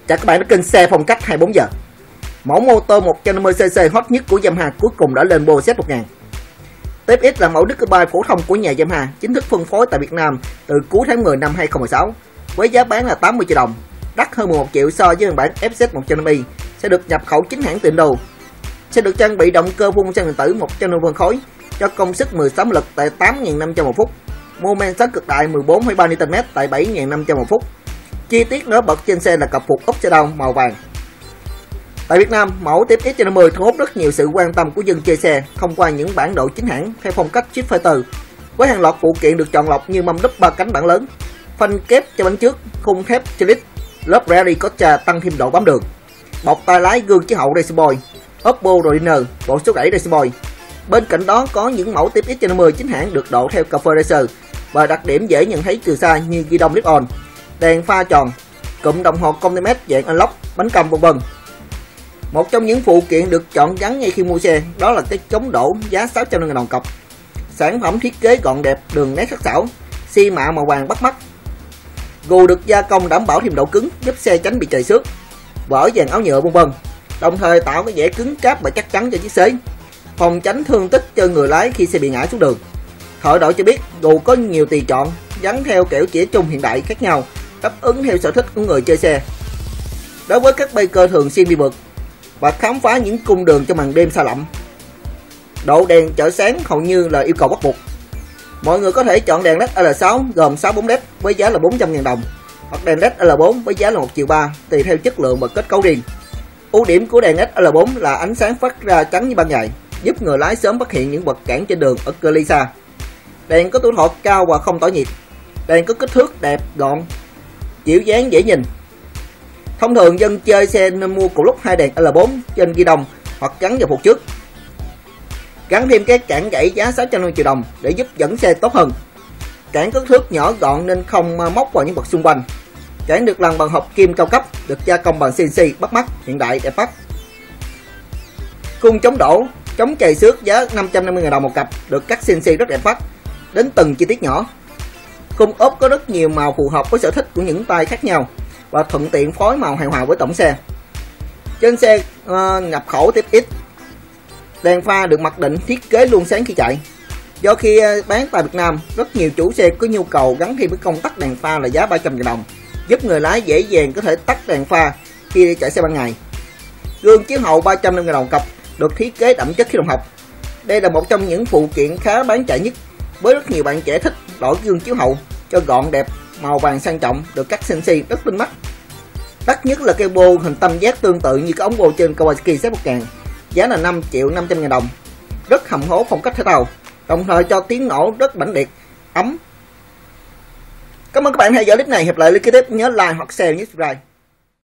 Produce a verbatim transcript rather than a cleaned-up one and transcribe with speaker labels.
Speaker 1: Chào các bạn đã kênh xe phong cách hai mươi bốn giờ. Mẫu mô tô một trăm năm mươi xê xê hot nhất của Yamaha cuối cùng đã lên Boss một nghìn. tê ép ích là mẫu Ducati phổ thông của nhà Yamaha, chính thức phân phối tại Việt Nam từ cuối tháng mười năm hai không một sáu với giá bán là tám mươi triệu đồng, đắt hơn mười một triệu so với phiên bản ép zét một trăm năm mươi. Sẽ được nhập khẩu chính hãng từ Indo. Sẽ được trang bị động cơ phun xăng điện tử một trăm năm mươi phân khối cho công suất mười sáu mã lực tại tám nghìn năm trăm một phút, mô men xoắn cực đại mười bốn phẩy ba Newton mét tại bảy nghìn năm trăm một phút. Chi tiết nổi bật trên xe là cặp phục upside down màu vàng. Tại Việt Nam, mẫu tê ép ích năm mươi thu hút rất nhiều sự quan tâm của dân chơi xe thông qua những bản đồ chính hãng theo phong cách Street Fighter, với hàng loạt phụ kiện được chọn lọc như mâm đúp ba cánh bản lớn, phanh kép cho bánh trước, khung thép Chilic, lớp Rally Cocha tăng thêm độ bám đường, bọc tay lái gương chiếu hậu Racing Boy, Oppo Rodiner, bộ số đẩy Racing Boy. Bên cạnh đó có những mẫu tê ép ích năm mươi chính hãng được độ theo Cafe Racer và đặc điểm dễ nhận thấy từ xa như ghi đông Clip-on, đèn pha tròn, cụm đồng hồ công tơ mét dạng unlock, bánh cầm vân vân. Một trong những phụ kiện được chọn gắn ngay khi mua xe đó là cái chống đổ giá sáu trăm năm mươi nghìn đồng cọc. Sản phẩm thiết kế gọn đẹp, đường nét sắc sảo, xi mạ màu vàng bắt mắt. Gù được gia công đảm bảo thêm độ cứng, giúp xe tránh bị trầy xước, vỡ dàn áo nhựa vân vân. Đồng thời tạo cái vẻ cứng cáp và chắc chắn cho chiếc xe, phòng tránh thương tích cho người lái khi xe bị ngã xuống đường. Thợ đội cho biết gù có nhiều tùy chọn, gắn theo kiểu chỉ chung hiện đại khác nhau, đáp ứng theo sở thích của người chơi xe. Đối với các biker thường xuyên đi vượt và khám phá những cung đường trong màn đêm xa lạnh, độ đèn chợ sáng hầu như là yêu cầu bắt buộc. Mọi người có thể chọn đèn led L sáu gồm sáu bốn led với giá là bốn trăm nghìn đồng, hoặc đèn led L bốn với giá là một triệu ba tùy theo chất lượng và kết cấu riêng. Ưu điểm của đèn led L bốn là ánh sáng phát ra trắng như ban ngày, giúp người lái sớm phát hiện những vật cản trên đường ở cự ly xa. Đèn có tuổi thọ cao và không tỏa nhiệt. Đèn có kích thước đẹp, gọn, kiểu dáng dễ nhìn. Thông thường dân chơi xe nên mua cùng lúc hai đèn L bốn trên ghi đông hoặc gắn vào phục trước. Gắn thêm cái cản gãy giá sáu trăm năm mươi triệu đồng để giúp dẫn xe tốt hơn. Cản có kích thước nhỏ gọn nên không móc vào những vật xung quanh. Cản được làm bằng hợp kim cao cấp, được gia công bằng xê en xê bắt mắt, hiện đại đẹp mắt. Khung chống đổ, chống trầy xước giá năm trăm năm mươi nghìn đồng một cặp, được cắt xê en xê rất đẹp mắt đến từng chi tiết nhỏ. Khung ốp có rất nhiều màu phù hợp với sở thích của những tay khác nhau và thuận tiện phối màu hài hòa với tổng xe. Trên xe uh, nhập khẩu tê ép ích, đèn pha được mặc định thiết kế luôn sáng khi chạy. Do khi uh, bán tại Việt Nam, rất nhiều chủ xe có nhu cầu gắn thêm với công tắc đèn pha là giá ba trăm nghìn đồng, giúp người lái dễ dàng có thể tắt đèn pha khi đi chạy xe ban ngày. Gương chiếu hậu ba trăm năm mươi nghìn đồng cặp, được thiết kế đậm chất khí động học. Đây là một trong những phụ kiện khá bán chạy nhất, với rất nhiều bạn trẻ thích đổi gương chiếu hậu cho gọn đẹp, màu vàng sang trọng, được cắt xê en xê rất tinh mắt. Đắt nhất là cây bô hình tam giác tương tự như cái ống bô trên Kawasaki Z một nghìn, giá là năm triệu năm trăm nghìn đồng, rất hầm hố phong cách thể thao, đồng thời cho tiếng nổ rất mãnh liệt, ấm. Cảm ơn các bạn theo dõi clip này. Hiệp lại clip tiếp nhớ like hoặc share nhé, subscribe.